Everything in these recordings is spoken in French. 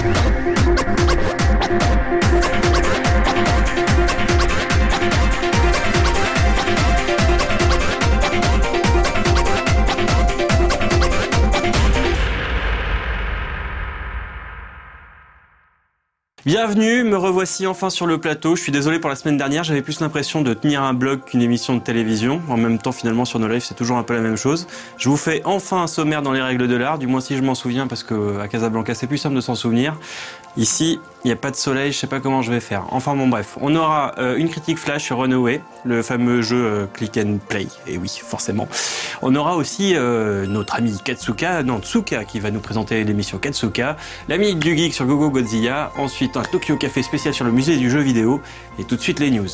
Bienvenue, me revoici enfin sur le plateau. Je suis désolé pour la semaine dernière, j'avais plus l'impression de tenir un blog qu'une émission de télévision. En même temps, finalement, sur nos lives, c'est toujours un peu la même chose. Je vous fais enfin un sommaire dans les règles de l'art, du moins si je m'en souviens, parce qu'à Casablanca, c'est plus simple de s'en souvenir. Ici, il n'y a pas de soleil, je sais pas comment je vais faire. Enfin bon bref, on aura une critique flash sur Runaway, le fameux jeu click and play, et oui, forcément. On aura aussi notre ami Tsuka qui va nous présenter l'émission Katsuka, l'ami du geek sur Gogo Godzilla, ensuite un Tokyo Café spécial sur le musée du jeu vidéo, et tout de suite les news.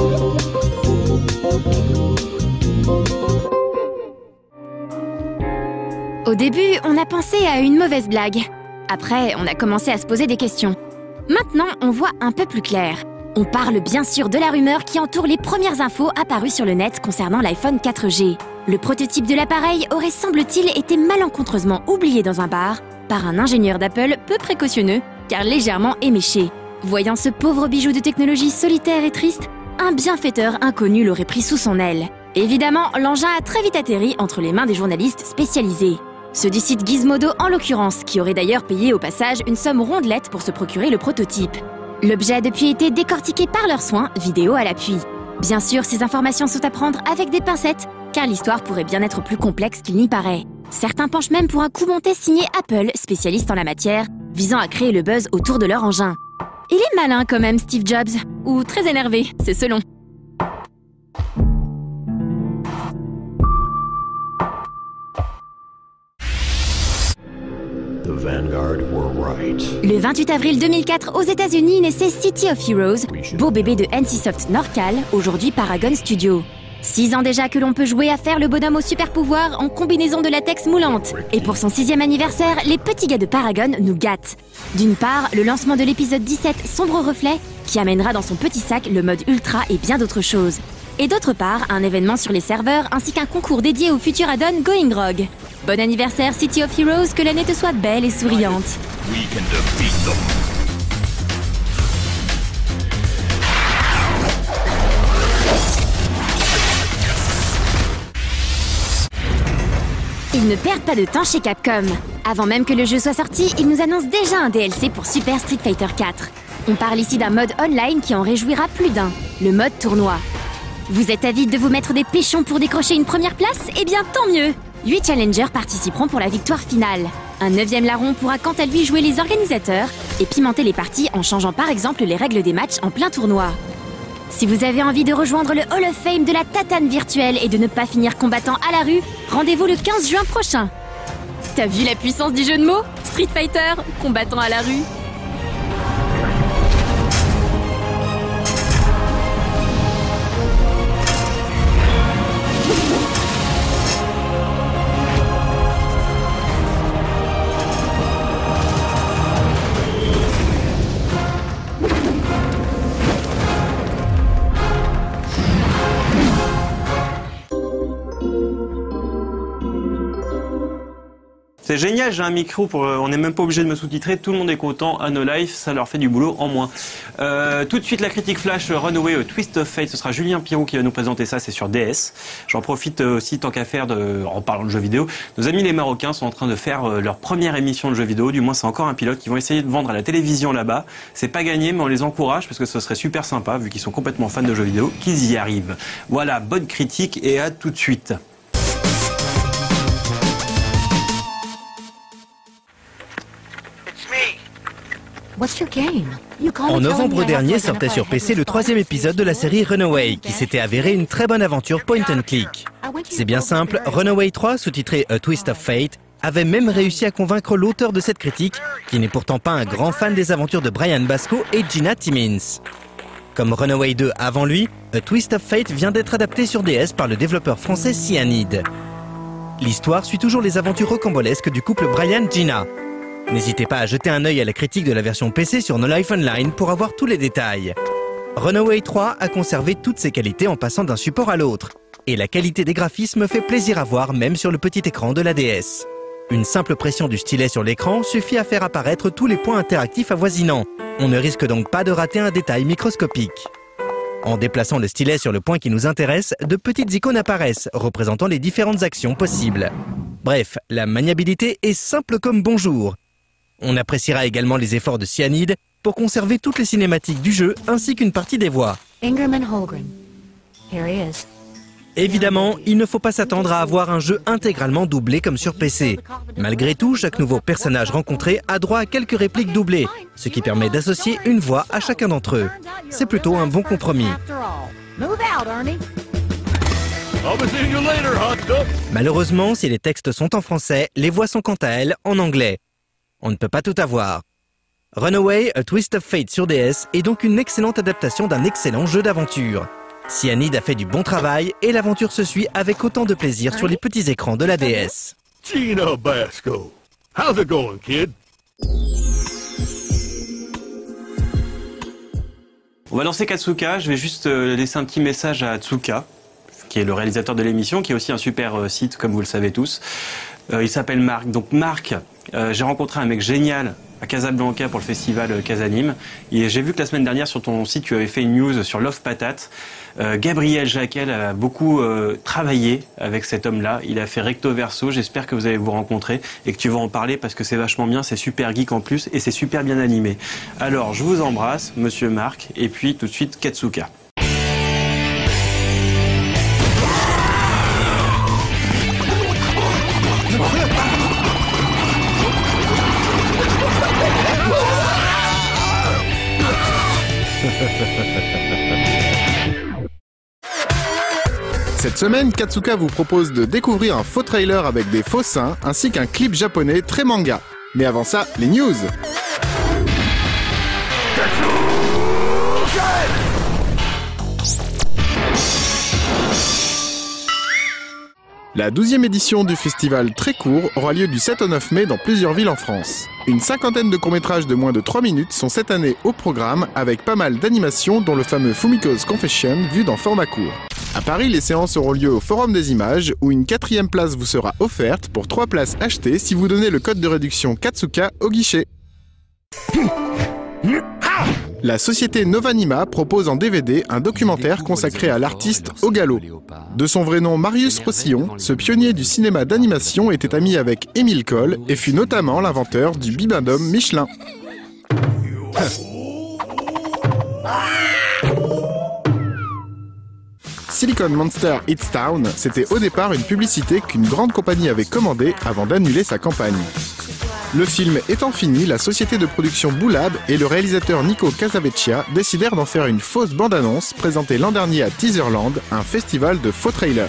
Au début, on a pensé à une mauvaise blague. Après, on a commencé à se poser des questions. Maintenant, on voit un peu plus clair. On parle bien sûr de la rumeur qui entoure les premières infos apparues sur le net concernant l'iPhone 4G. Le prototype de l'appareil aurait, semble-t-il, été malencontreusement oublié dans un bar par un ingénieur d'Apple peu précautionneux, car légèrement éméché. Voyant ce pauvre bijou de technologie solitaire et triste, un bienfaiteur inconnu l'aurait pris sous son aile. Évidemment, l'engin a très vite atterri entre les mains des journalistes spécialisés. Ceux du site Gizmodo en l'occurrence, qui aurait d'ailleurs payé au passage une somme rondelette pour se procurer le prototype. L'objet a depuis été décortiqué par leurs soins, vidéo à l'appui. Bien sûr, ces informations sont à prendre avec des pincettes, car l'histoire pourrait bien être plus complexe qu'il n'y paraît. Certains penchent même pour un coup monté signé Apple, spécialiste en la matière, visant à créer le buzz autour de leur engin. Il est malin quand même, Steve Jobs, ou très énervé, c'est selon. Le 28 avril 2004, aux États-Unis, naissait City of Heroes, beau bébé de NCSoft Norcal, aujourd'hui Paragon Studio. 6 ans déjà que l'on peut jouer à faire le bonhomme au super pouvoir en combinaison de latex moulante. Et pour son 6e anniversaire, les petits gars de Paragon nous gâtent. D'une part, le lancement de l'épisode 17, Sombre Reflet, qui amènera dans son petit sac le mode ultra et bien d'autres choses. Et d'autre part, un événement sur les serveurs ainsi qu'un concours dédié au futur add-on Going Rogue. Bon anniversaire City of Heroes, que l'année te soit belle et souriante. Ils ne perdent pas de temps chez Capcom. Avant même que le jeu soit sorti, ils nous annoncent déjà un DLC pour Super Street Fighter 4. On parle ici d'un mode online qui en réjouira plus d'un, le mode tournoi. Vous êtes avide de vous mettre des péchons pour décrocher une première place? Eh bien tant mieux! 8 challengers participeront pour la victoire finale. Un 9e larron pourra quant à lui jouer les organisateurs et pimenter les parties en changeant par exemple les règles des matchs en plein tournoi. Si vous avez envie de rejoindre le Hall of Fame de la tatane virtuelle et de ne pas finir combattant à la rue, rendez-vous le 15 juin prochain. T'as vu la puissance du jeu de mots? Street Fighter, combattant à la rue. C'est génial, j'ai un micro pour, on n'est même pas obligé de me sous-titrer, tout le monde est content à No Life, ça leur fait du boulot en moins. Tout de suite la critique flash Runaway Twist of Fate, ce sera Julien Pirou qui va nous présenter ça, c'est sur DS. J'en profite aussi tant qu'à faire en parlant de jeux vidéo. Nos amis les Marocains sont en train de faire leur première émission de jeux vidéo, du moins c'est encore un pilote qu'ils vont essayer de vendre à la télévision là-bas. C'est pas gagné mais on les encourage parce que ce serait super sympa vu qu'ils sont complètement fans de jeux vidéo, qu'ils y arrivent. Voilà, bonne critique et à tout de suite. En novembre dernier sortait sur PC le 3e épisode de la série Runaway, qui s'était avéré une très bonne aventure point and click. C'est bien simple, Runaway 3, sous-titré A Twist of Fate, avait même réussi à convaincre l'auteur de cette critique, qui n'est pourtant pas un grand fan des aventures de Brian Basco et Gina Timmins. Comme Runaway 2 avant lui, A Twist of Fate vient d'être adapté sur DS par le développeur français Cyanide. L'histoire suit toujours les aventures rocambolesques du couple Brian-Gina. N'hésitez pas à jeter un œil à la critique de la version PC sur No Life Online pour avoir tous les détails. Runaway 3 a conservé toutes ses qualités en passant d'un support à l'autre. Et la qualité des graphismes fait plaisir à voir même sur le petit écran de la DS. Une simple pression du stylet sur l'écran suffit à faire apparaître tous les points interactifs avoisinants. On ne risque donc pas de rater un détail microscopique. En déplaçant le stylet sur le point qui nous intéresse, de petites icônes apparaissent, représentant les différentes actions possibles. Bref, la maniabilité est simple comme bonjour. On appréciera également les efforts de Cyanide pour conserver toutes les cinématiques du jeu ainsi qu'une partie des voix. Ingram and Holgren. Here he is. Évidemment, il ne faut pas s'attendre à avoir un jeu intégralement doublé comme sur PC. Malgré tout, chaque nouveau personnage rencontré a droit à quelques répliques doublées, ce qui permet d'associer une voix à chacun d'entre eux. C'est plutôt un bon compromis. Malheureusement, si les textes sont en français, les voix sont quant à elles en anglais. On ne peut pas tout avoir. Runaway, A Twist of Fate sur DS est donc une excellente adaptation d'un excellent jeu d'aventure. Cyanide a fait du bon travail et l'aventure se suit avec autant de plaisir sur les petits écrans de la DS. Gina Basco. How's it going, kid? On va lancer Katsuka, je vais juste laisser un petit message à Tsuka, qui est le réalisateur de l'émission, qui est aussi un super site, comme vous le savez tous. Il s'appelle Marc. Donc Marc, j'ai rencontré un mec génial à Casablanca pour le festival Casanime. Et j'ai vu que la semaine dernière sur ton site, tu avais fait une news sur Love Patate. Gabriel Jacquel a beaucoup travaillé avec cet homme-là. Il a fait recto verso. J'espère que vous allez vous rencontrer et que tu vas en parler parce que c'est vachement bien. C'est super geek en plus et c'est super bien animé. Alors, je vous embrasse, monsieur Marc. Et puis tout de suite, Katsuka. Cette semaine, Katsuka vous propose de découvrir un faux trailer avec des faux seins ainsi qu'un clip japonais très manga. Mais avant ça, les news. La 12e édition du festival Très Court aura lieu du 7 au 9 mai dans plusieurs villes en France. Une cinquantaine de courts-métrages de moins de 3 minutes sont cette année au programme avec pas mal d'animations dont le fameux Fumiko's Confession vu dans format court. À Paris, les séances auront lieu au Forum des Images où une 4e place vous sera offerte pour 3 places achetées si vous donnez le code de réduction Katsuka au guichet. La société Novanima propose en DVD un documentaire consacré à l'artiste Au Gallo. De son vrai nom Marius Rossillon, ce pionnier du cinéma d'animation était ami avec Émile Coll et fut notamment l'inventeur du bibendum Michelin. Silicon Monster Hits Town, c'était au départ une publicité qu'une grande compagnie avait commandée avant d'annuler sa campagne. Le film étant fini, la société de production Boulab et le réalisateur Nico Casavecchia décidèrent d'en faire une fausse bande-annonce présentée l'an dernier à Teaserland, un festival de faux trailers.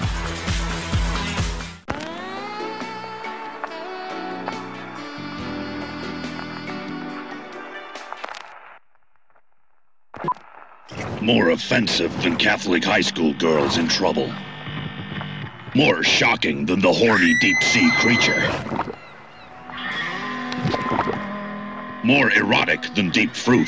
More offensive than Catholic high school girls in trouble. More shocking than the horny deep-sea creature. More erotic than deep fruit.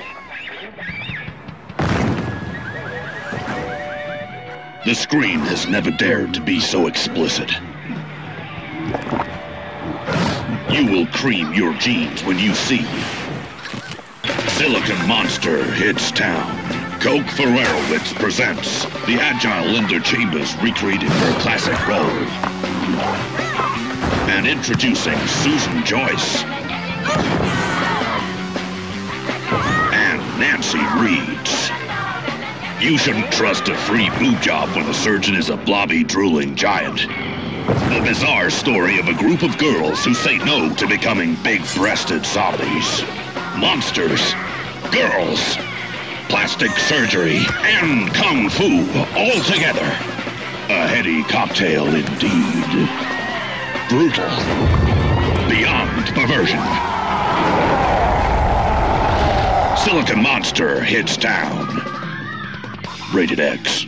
The screen has never dared to be so explicit. You will cream your jeans when you see Silicon Monster hits town. Coke Ferrerowitz presents the agile Linda Chambers recreated her classic role. And introducing Susan Joyce. And Nancy Reeds. You shouldn't trust a free boob job when the surgeon is a blobby, drooling giant. The bizarre story of a group of girls who say no to becoming big-breasted zombies. Monsters, girls, plastic surgery, and kung fu all together. A heady cocktail indeed. Brutal. Beyond perversion. Silicon Monster hits town. Rated X.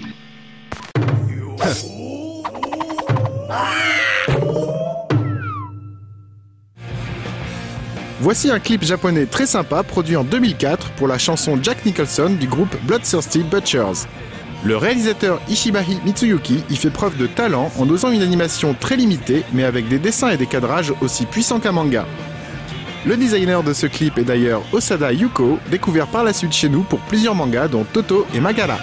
Voici un clip japonais très sympa produit en 2004 pour la chanson Jack Nicholson du groupe Bloodthirsty Butchers. Le réalisateur Ishibahi Mitsuyuki y fait preuve de talent en osant une animation très limitée mais avec des dessins et des cadrages aussi puissants qu'un manga. Le designer de ce clip est d'ailleurs Osada Yuko, découvert par la suite chez nous pour plusieurs mangas dont Toto et Magara.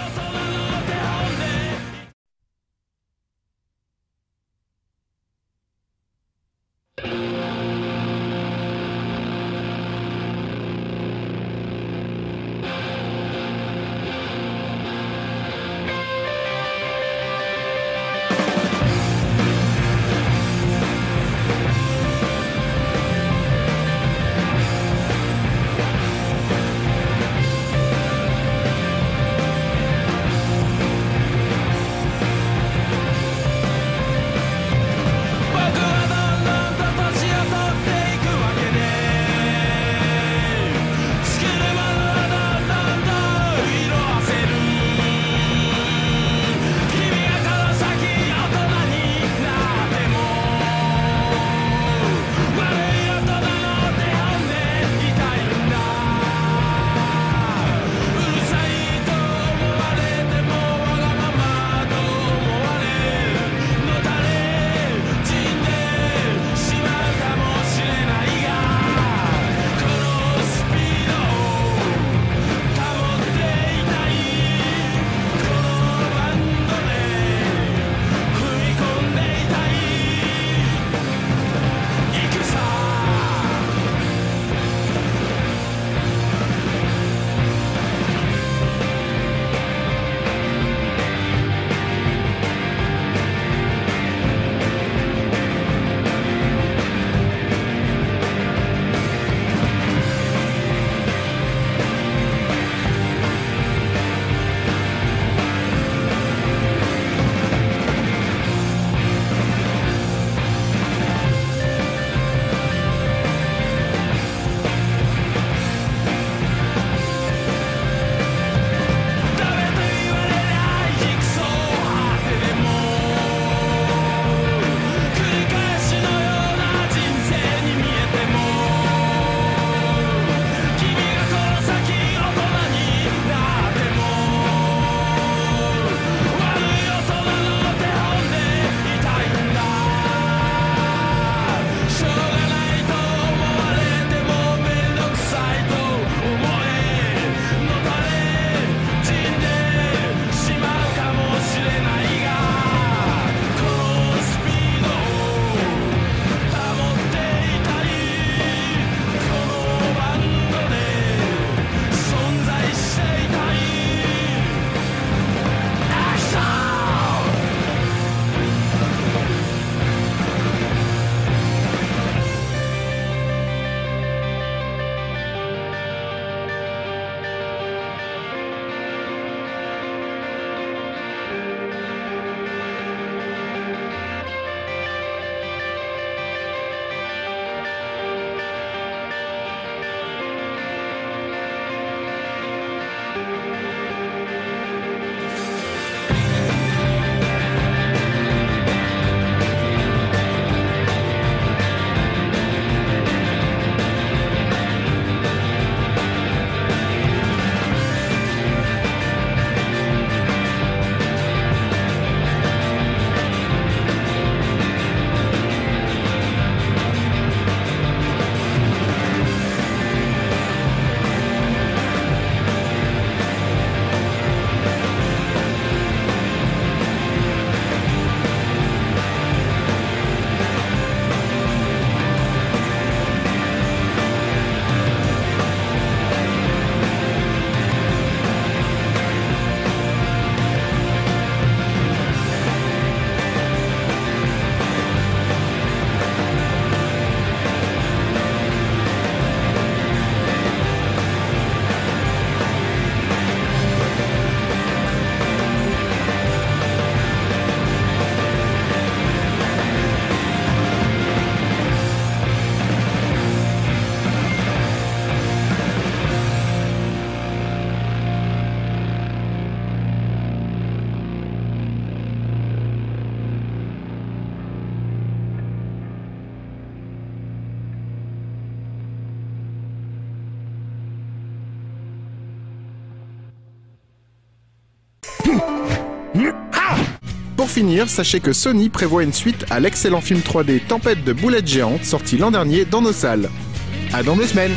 pour finir, sachez que Sony prévoit une suite à l'excellent film 3D Tempête de boulettes géantes sorti l'an dernier dans nos salles. À dans 2 semaines.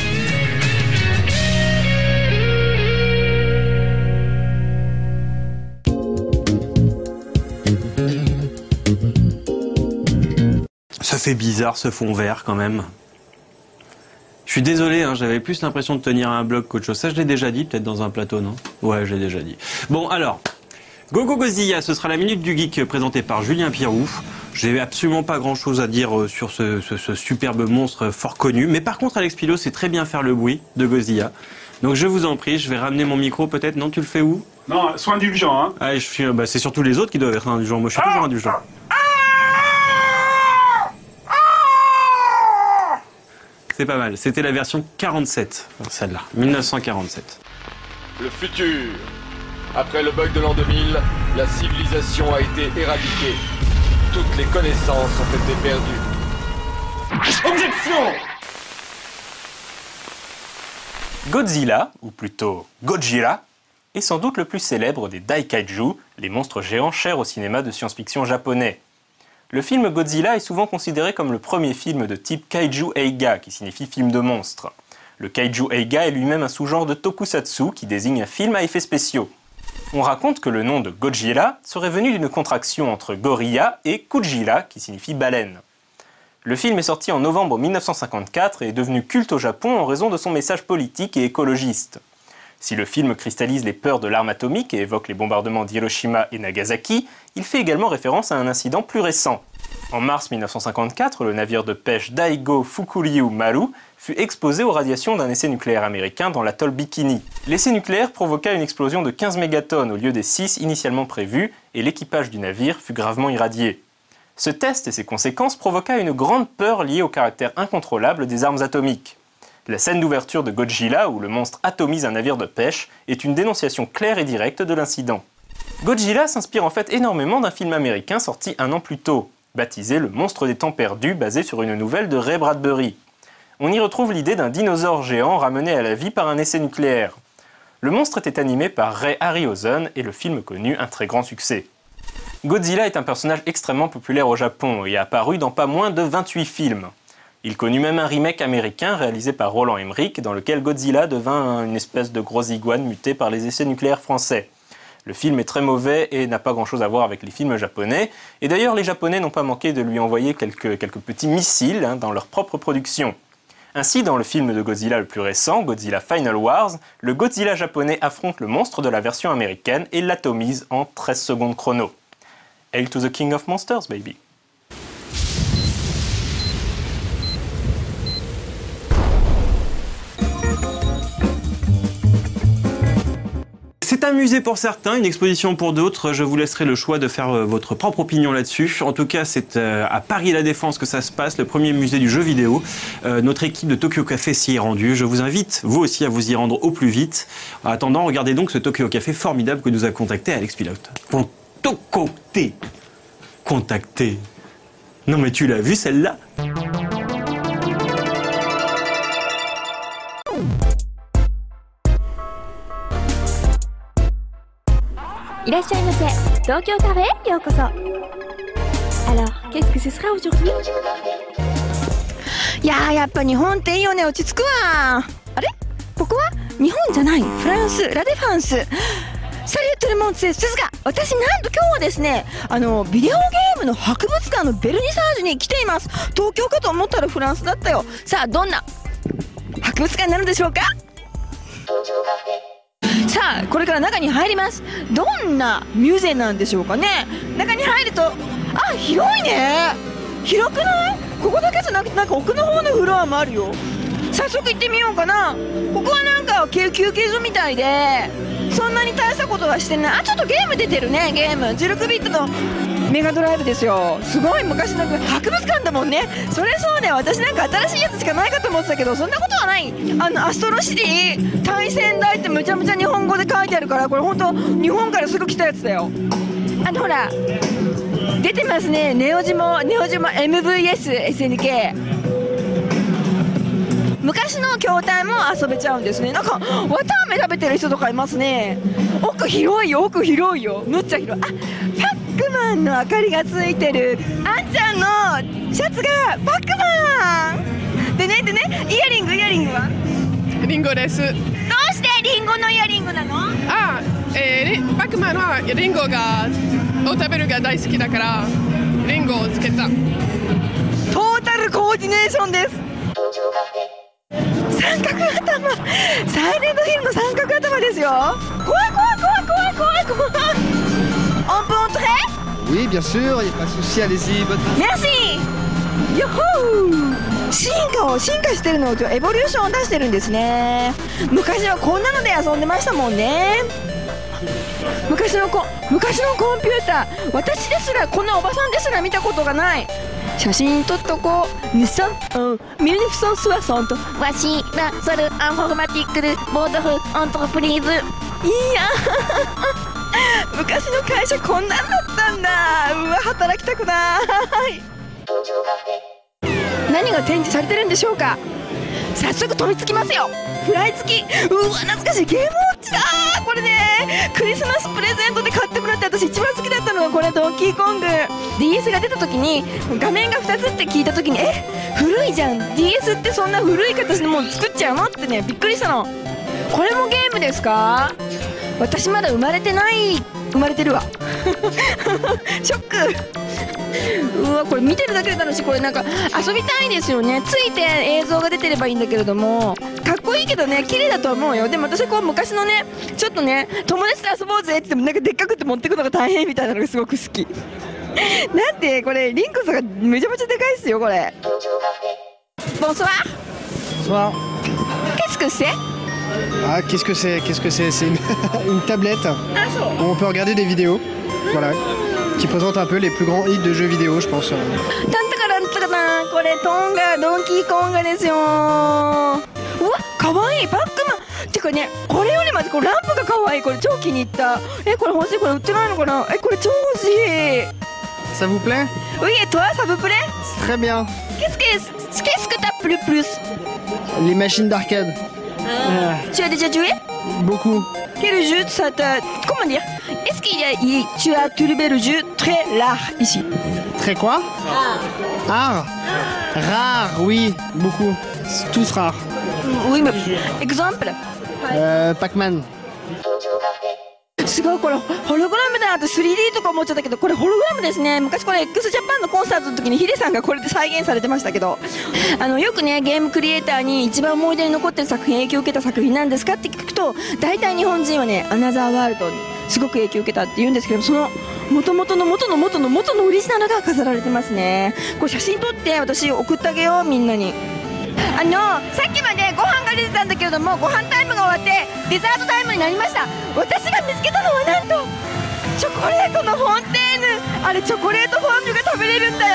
Ça fait bizarre ce fond vert quand même. Je suis désolé, hein, j'avais plus l'impression de tenir un blog qu'autre chose. Ça, je l'ai déjà dit, peut-être dans un plateau, non? Ouais, je l'ai déjà dit. Bon, alors, Go Godzilla, ce sera la Minute du Geek présentée par Julien Pirou. J'ai absolument pas grand-chose à dire sur ce superbe monstre fort connu. Mais par contre, Alex Pilot sait très bien faire le bruit de Godzilla. Donc je vous en prie, je vais ramener mon micro peut-être. Non, tu le fais où? Non, sois indulgent, hein. Ah, c'est surtout les autres qui doivent être indulgents. Moi, je suis toujours indulgent. C'est pas mal. C'était la version 47, celle-là, 1947. Le futur. Après le bug de l'an 2000, la civilisation a été éradiquée. Toutes les connaissances ont été perdues. Objection! Godzilla, ou plutôt Gojira, est sans doute le plus célèbre des Daikaiju, les monstres géants chers au cinéma de science-fiction japonais. Le film Godzilla est souvent considéré comme le premier film de type Kaiju Eiga, qui signifie film de monstre. Le Kaiju Eiga est lui-même un sous-genre de tokusatsu qui désigne un film à effets spéciaux. On raconte que le nom de Gojira serait venu d'une contraction entre gorilla et Kujira, qui signifie baleine. Le film est sorti en novembre 1954 et est devenu culte au Japon en raison de son message politique et écologiste. Si le film cristallise les peurs de l'arme atomique et évoque les bombardements d'Hiroshima et Nagasaki, il fait également référence à un incident plus récent. En mars 1954, le navire de pêche Daigo Fukuryu Maru fut exposé aux radiations d'un essai nucléaire américain dans l'atoll Bikini. L'essai nucléaire provoqua une explosion de 15 mégatonnes au lieu des 6 initialement prévus et l'équipage du navire fut gravement irradié. Ce test et ses conséquences provoqua une grande peur liée au caractère incontrôlable des armes atomiques. La scène d'ouverture de Godzilla, où le monstre atomise un navire de pêche, est une dénonciation claire et directe de l'incident. Godzilla s'inspire en fait énormément d'un film américain sorti un an plus tôt, baptisé Le Monstre des Temps Perdus, basé sur une nouvelle de Ray Bradbury. On y retrouve l'idée d'un dinosaure géant ramené à la vie par un essai nucléaire. Le monstre était animé par Ray Harryhausen et le film connut un très grand succès. Godzilla est un personnage extrêmement populaire au Japon et a apparu dans pas moins de 28 films. Il connut même un remake américain réalisé par Roland Emmerich dans lequel Godzilla devint une espèce de gros iguane muté par les essais nucléaires français. Le film est très mauvais et n'a pas grand-chose à voir avec les films japonais. Et d'ailleurs, les Japonais n'ont pas manqué de lui envoyer quelques petits missiles dans leur propre production. Ainsi, dans le film de Godzilla le plus récent, Godzilla Final Wars, le Godzilla japonais affronte le monstre de la version américaine et l'atomise en 13 secondes chrono. Hail to the King of Monsters, baby! C'est un musée pour certains, une exposition pour d'autres. Je vous laisserai le choix de faire votre propre opinion là-dessus. En tout cas, c'est à Paris La Défense que ça se passe, le premier musée du jeu vidéo. Notre équipe de Tokyo Café s'y est rendue. Je vous invite, vous aussi, à vous y rendre au plus vite. En attendant, regardez donc ce Tokyo Café formidable que nous a contacté Alex Pilot. Contacté. Non mais tu l'as vu celle-là ? Alors, qu'est-ce que ce sera aujourd'hui? いやー、やっぱ日本っていいよね、落ち着くわ。あれ？ここは日本じゃない、フランス、ラデファンス。サリュートルモンツェスが、私なんと今日はですね、ビデオゲームの博物館のベルニサージュに来ています。東京かと思ったらフランスだったよ。さあ、どんな博物館になるでしょうか？さあ、これから中に入ります。どんなミューゼなんでしょうかね。中に入ると、あ、広いね。広くない？ここだけじゃなくて、なんか奥の方のフロアもあるよ。早速行ってみようかな。ここはなんか休憩所みたいで、そんなに大したことはしてない。あ、ちょっとゲーム出てるね。ゲームジルクビットのメガドライブですよ。すごい昔の博物館だもんね。それそうね。私なんか新しいやつしかないかと思ってたけど、そんなことはない。アストロシティ対戦台ってむちゃむちゃ日本語で書いてあるから、これ本当日本からすぐ来たやつだよ。ほら出てますね。ネオジモ MVS SNK。昔の筐体も遊べちゃうんですね。なんか綿あめ食べてる人とかいますね。奥広いよ、奥広いよ。むっちゃ広い。あ、パックマンの明かりがついてる。あんちゃんのシャツがパックマンでねイヤリングはリンゴです。 どうしてリンゴのイヤリングなの？ パックマンはリンゴを食べるが大好きだからリンゴをつけた。 トータルコーディネーションです。三角頭、サイレントヒルの三角頭ですよ。怖い。On peut entrer? Oui, bien sûr, il n'y a pas de souci, allez-y, bonne Merci! Youhou! 進化してるのをエボリューションを出してるんですね。昔はこんなので遊んでましたもんね。昔のコンピューター、私ですらこんなおばさんですら見たことがない。写真撮っとこう。ミルニフソンスワソンとわしらソルアンフォーマティックルボードフオントプリーズ。 いや昔の会社こんなんだったんだ。うわ、働きたくない。何が展示されてるんでしょうか。早速飛びつきますよ。フライ付き。うわ、懐かしいゲームウォッチだ。これね、クリスマスプレゼントで買ってもらって私一番好きだったのがこれ、ドンキーコング。 DS が出た時に画面が2つって聞いた時に古いじゃん、 DS ってそんな古い形のもの作っちゃうのってね、びっくりしたの。これもゲームですか？私まだ生まれてるわショック。うわ、これ見てるだけで楽しい。これなんか遊びたいですよね。ついて映像が出てればいいんだけれども、かっこいいけどね、綺麗だと思うよ。でも私はこう昔のね、ちょっとね、友達と遊ぼうぜって言ってもなんかでっかくって持ってくのが大変みたいなのがすごく好きなんでこれリンクスがめちゃめちゃでかいっすよこれ。Bonsoir. Bonsoir. Qu'est-ce que c'est? Ah, qu'est-ce que c'est? C'est une tablette où on peut regarder des vidéos, voilà, qui présente un peu les plus grands hits de jeux vidéo, je pense. タンタカランタカタン、これドンキーコンガですよ。うわ、かわいいパックマン。てかね、これよりまずこれランプがかわいい。これ超気に入った。これ欲しい。これ売ってないのかな。これ超欲しい。 Ça vous plaît? Oui, et toi, ça vous plaît? C'est très bien. Qu'est-ce que t'as plu plus? Les machines d'arcade. Tu as déjà joué? Beaucoup. Quel jeu ça t'a... Comment dire? Est-ce tu as trouvé le jeu très rare ici? Très quoi? Rare. Rare, oui, beaucoup. C'est tous rares. Oui, mais exemple? Pac-Man. すごい、これホログラムだって 3D とか思っちゃったけど、これホログラムですね。昔これ x ジャパンのコンサートの時にヒデさんがこれで再現されてましたけど、よくね、ゲームクリエイターに一番思い出に残ってる作品、影響を受けた作品なんですかって聞くと、大体日本人はね、アナザーワールドにすごく影響を受けたって言うんですけど、その元々のオリジナルが飾られてますね。これ写真撮って私送ってあげよう、みんなに。さっきまでご飯が出てたんだけれども、ご飯タイムが終わってデザートタイムになりました。私が見つけたのはなんとチョコレートのフォンテーヌ。あれチョコレートフォンデュが食べれるんだよ。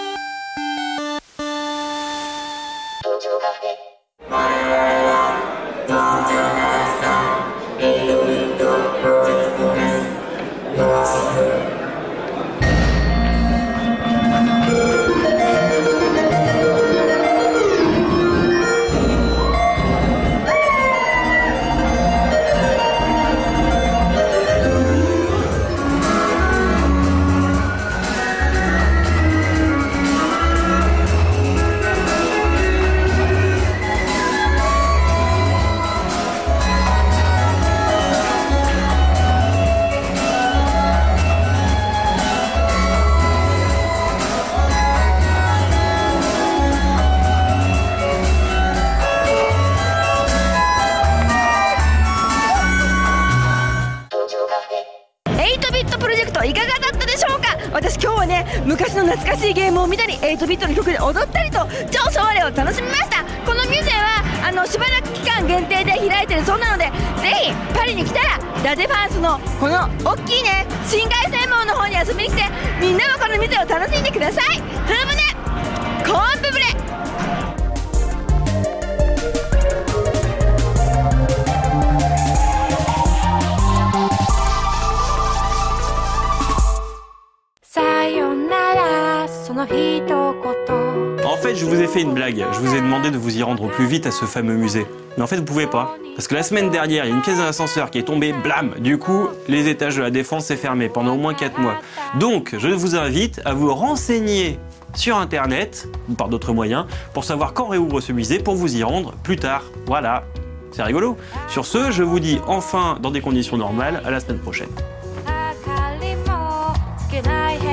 私今日はね、昔の懐かしいゲームを見たり、8ビットの曲で踊ったりと超ソワレを楽しみました。このミュージアはしばらく期間限定で開いてるそうなので、ぜひパリに来たらラデファンスのこの大きいね、新凱旋門の方に遊びに来て、みんなもこのミュージアを楽しんでください。フーブネコーンブブレ。 En fait, je vous ai fait une blague. Je vous ai demandé de vous y rendre au plus vite à ce fameux musée. Mais en fait, vous pouvez pas. Parce que la semaine dernière, il y a une pièce d'un ascenseur qui est tombée, blam. Du coup, les étages de la Défense s'est fermé pendant au moins 4 mois. Donc, je vous invite à vous renseigner sur Internet, ou par d'autres moyens, pour savoir quand réouvre ce musée, pour vous y rendre plus tard. Voilà, c'est rigolo. Sur ce, je vous dis enfin, dans des conditions normales, à la semaine prochaine.